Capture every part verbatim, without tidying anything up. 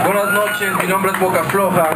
Buenas noches, mi nombre es Boca Floja.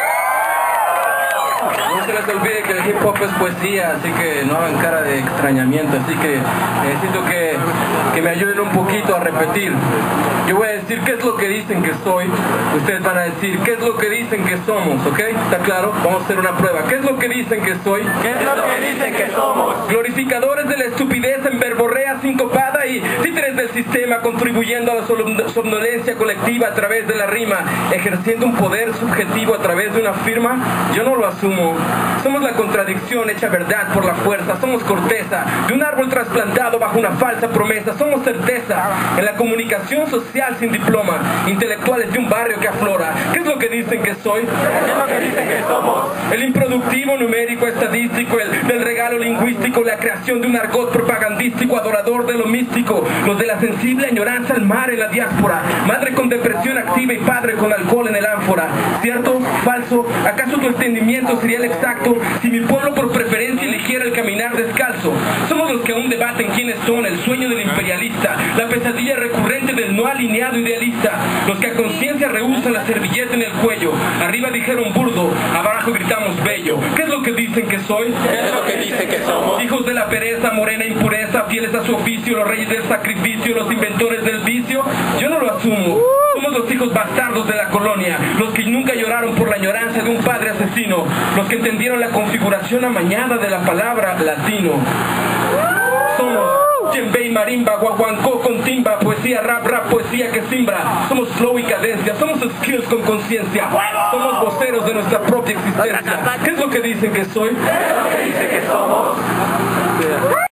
No se les olvide que el hip hop es poesía, así que no hagan cara de extrañamiento, así que necesito que, que me ayuden un poquito a repetir. Yo voy a decir qué es lo que dicen que soy, ustedes van a decir qué es lo que dicen que somos, ¿ok? ¿Está claro? Vamos a hacer una prueba. ¿Qué es lo que dicen que soy? ¿Qué es lo que dicen que somos? Glorificadores de la estupidez en verborrea sincopada y títeres del sistema, contribuyendo a la somnolencia colectiva a través de la rima, ejerciendo un poder subjetivo a través de una firma. Yo no lo asumo. Somos la contradicción hecha verdad por la fuerza. Somos corteza de un árbol trasplantado bajo una falsa promesa. Somos certeza en la comunicación social sin diploma, intelectuales de un barrio que aflora. ¿Qué es lo que dicen que soy? ¿Qué es lo que dicen que somos? El improductivo numérico estadístico, el del regalo lingüístico, la creación de un argot propagandístico, adorador de lo místico, los de la sensible añoranza al mar en la diáspora, madre con depresión activa y padre con alcohol en el ánfora. ¿Cierto? ¿Falso? ¿Acaso tu entendimiento sería el exacto si mi pueblo por preferencia eligiera el caminar descalzo? Somos los que aún debaten quiénes son, el sueño del imperialista, la pesadilla recurrente del no alineado idealista, los que a conciencia rehusan la servilleta en el cuello. Arriba dijeron burdo, abajo gritamos bello. ¿Qué es lo que dicen que soy? ¿Qué es lo que dicen que somos? Hijos de la pereza, morena impureza, fieles a su oficio, los reyes del sacrificio, los inventores del vicio. Yo no lo asumo. Somos los hijos bastardos de la colonia, los que nunca lloraron por la añoranza de un padre asesino, los que entendieron la configuración amañada de la palabra latino. Somos djembe y marimba, guaguancó con timba, poesía, rap, rap, poesía que simbra. Somos flow y cadencia, somos skills con conciencia. Somos voceros de nuestra propia existencia. ¿Qué es lo que dicen que soy? ¿Qué es lo que dicen que somos?